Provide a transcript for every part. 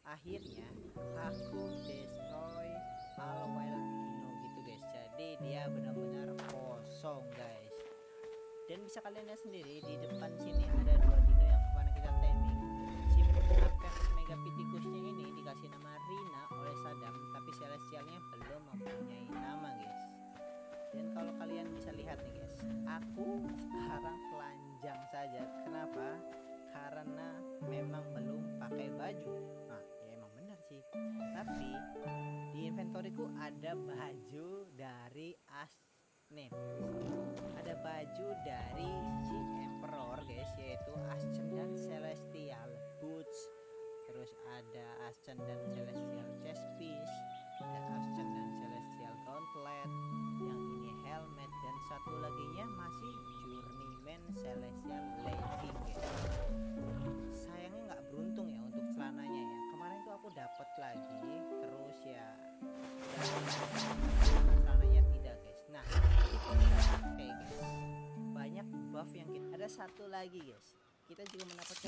akhirnya aku destroy Palwell gitu guys. Jadi dia benar-benar kosong guys. Dan bisa kalian lihat sendiri di depan sini ada dua dino yang kemarin kita taming. Si Apex Megapithecusnya ini dikasih nama Rina oleh Sadam, tapi Celestialnya belum mempunyai nama guys. Dan kalau kalian bisa lihat nih guys, aku sekarang telanjang saja. Kenapa? Karena memang belum pakai baju. Nah ya emang benar sih, tapi di inventoriku ada baju dari Ascendant, ada baju dari si Emperor guys, yaitu Ascendant Celestial Boots, terus ada Ascendant Celestial Chest Piece, dan Ascendant Celestial Gauntlet, yang ini helmet, dan satu laginya masih Journeyman Celestial Legging guys. Sayangnya nggak beruntung ya untuk celananya ya. Kemarin tuh aku dapat lagi, terus ya celananya tidak guys. Nah kita pakai guys, banyak buff yang kita ada. Satu lagi guys, kita juga mendapatkan,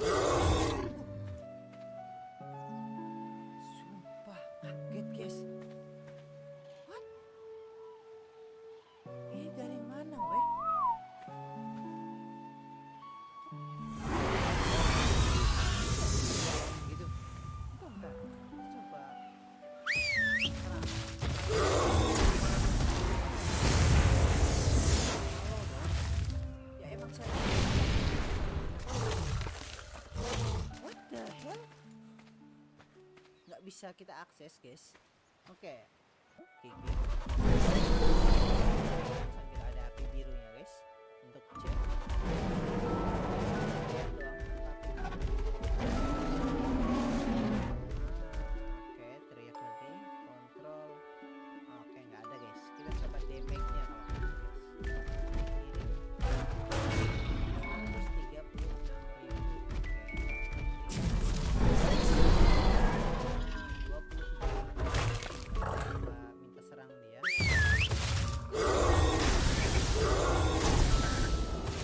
sumpah kaget guys. What? Ini dari mana weh? Gitu. Bentar, coba serang. Ya emang saya. What the hell? Nggak bisa kita akses guys. Oke. Sambil ada api birunya guys untuk cek. Lihat dong, oke, teriak nanti kontrol. Oke, nggak ada guys. Kita coba damage-nya kalau gitu guys. Kirim 136.000. Oke. 23. Coba minta serang dia.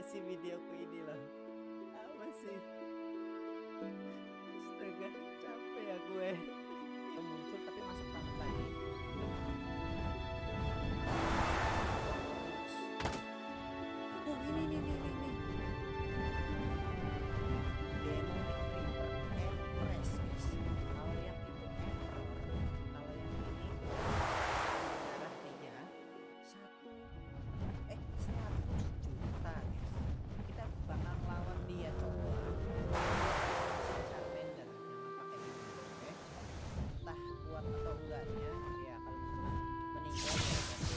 si videoku ini loh. Apa sih? Astaga, capek ya gue. Muncul tapi masuk tangan lagi. Oh ini. Demonic Reaper Empress guys. Kalau yang itu Emperor, kalau yang ini darah dia 100 juta guys. Kita bakal lawan dia coba. Charmander jangan pakai ini, oke? Entah kuat atau enggaknya, ya kalau misalkan meninggal ya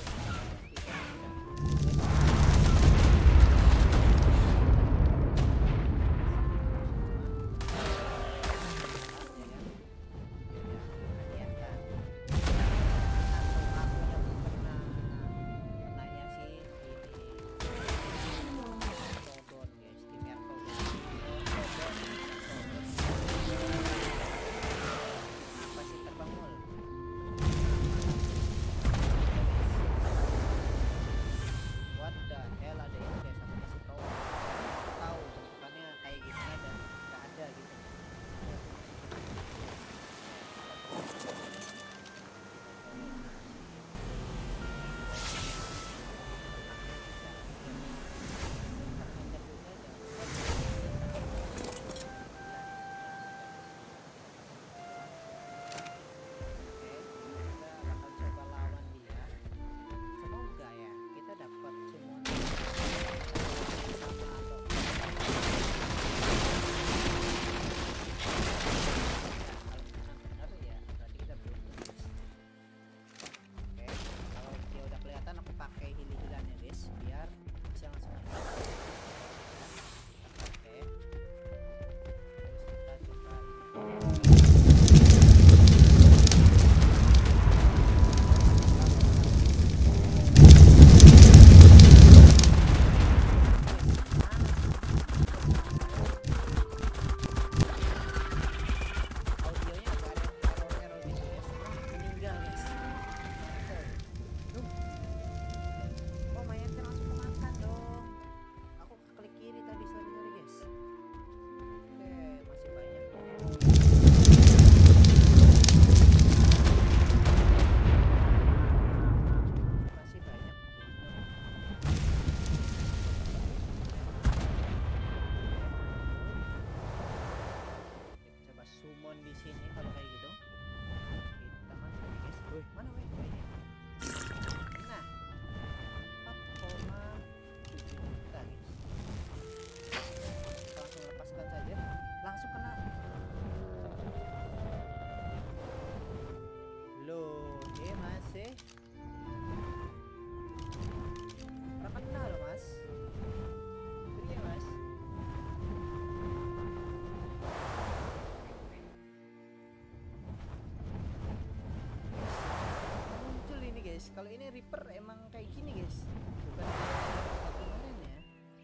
guys. Kalau ini Reaper emang kayak gini guys, bukan kemarin ya.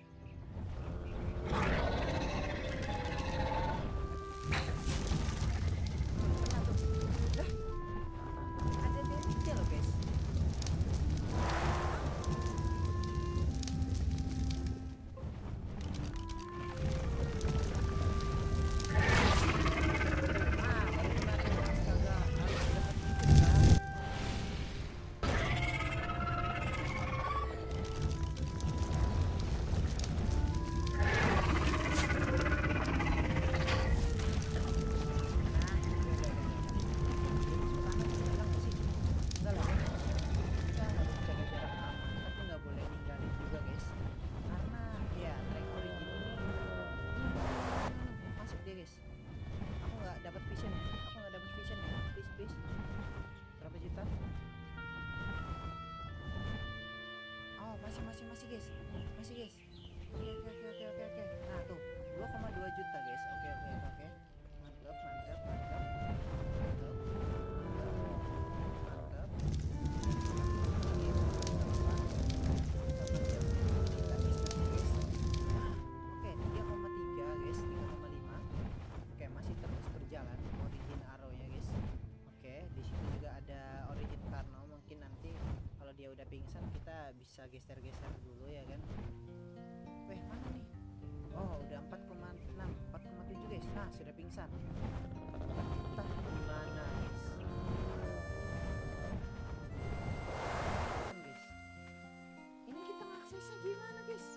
Kena tuh. Lah, ada damage loh guys. Masih guys, oke. Nah tuh 2,2 juta guys. Oke, mantap. Oke, 3,3 guys, 3,5. Oke, masih terus berjalan origin arrow-nya guys. Oke, di situ juga ada origin Karno. Mungkin nanti kalau dia udah pingsan kita bisa geser-geser dulu ya kan. Weh, mana nih? Oh, udah 4,6, 4,7 guys. Nah, sudah pingsan. Entah gimana guys. Guys, ini kita ngaksesnya gimana guys?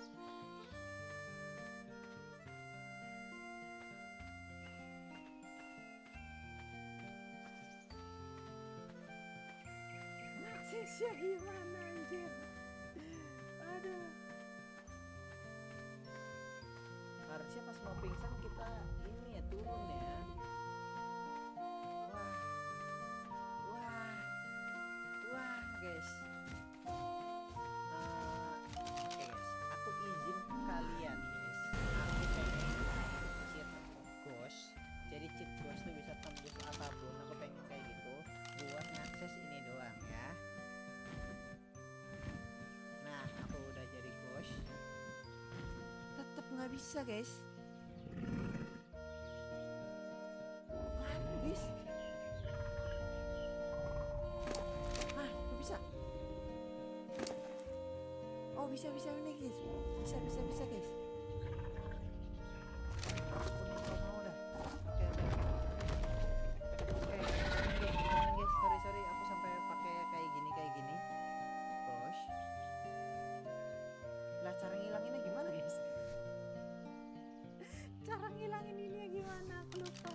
Ngaksesnya gimana anjir? Aduh. Harusnya pas mau pingsan kita ini ya turun ya. Wah, wah, wah guys. Oke guys, aku izin kalian guys. Aku pengen cheat ghost. Jadi cheat ghost tuh bisa tembus apapun. Aku pengen kayak gitu buat ngakses ini doang ya. Nah, aku udah jadi ghost. Tetap nggak bisa guys. Mana guys? Ah, nggak bisa. Oh, bisa ini guys. Bisa guys. Aku nih nggak mau dah. Oke. Jangan guys. Sorry aku sampai pakai kayak gini. Gosh. Lah, cara ngilanginnya gimana guys? Cara ngilangin ini ya gimana? Aku lupa.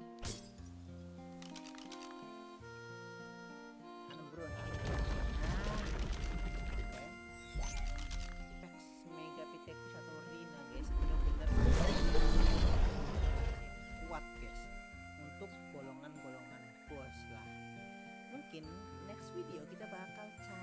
Anu bro. Ipex Megapithecus atau Rhina guys, benar-benar kuat guys untuk golongan bos lah. Mungkin next video kita bakal cari